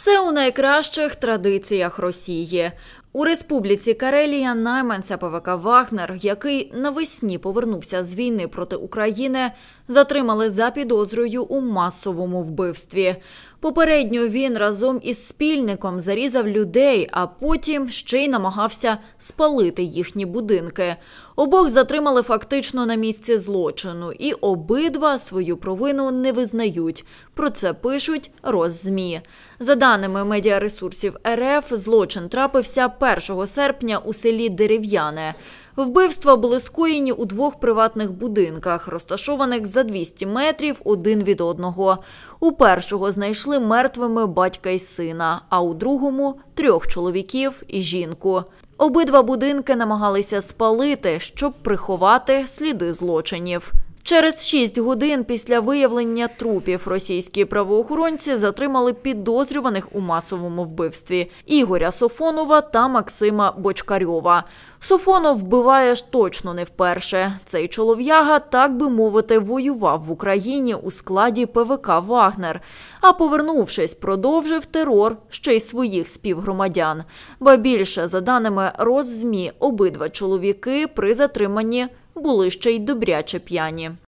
Все у найкращих традиціях Росії. У Республіці Карелія найманця ПВК «Вагнер», який навесні повернувся з війни проти України, затримали за підозрою у масовому вбивстві. Попередньо він разом із спільником зарізав людей, а потім ще й намагався спалити їхні будинки. Обох затримали фактично на місці злочину, і обидва свою провину не визнають. Про це пишуть Роззмі. За даними медіаресурсів РФ, злочин трапився 1 серпня у селі Дерев'яне. Вбивства були скоєні у двох приватних будинках, розташованих за 200 метрів один від одного. У першого знайшли мертвими батька і сина, а у другому – 3 чоловіків і жінку. Обидва будинки намагалися спалити, щоб приховати сліди злочинів. Через 6 годин після виявлення трупів російські правоохоронці затримали підозрюваних у масовому вбивстві – Ігоря Софонова та Максима Бочкарьова. Софонов вбиває ж точно не вперше. Цей чолов'яга, так би мовити, воював в Україні у складі ПВК «Вагнер», а повернувшись, продовжив терор ще й своїх співгромадян. Ба більше, за даними Роззмі, обидва чоловіки при затриманні були ще й добряче п'яні.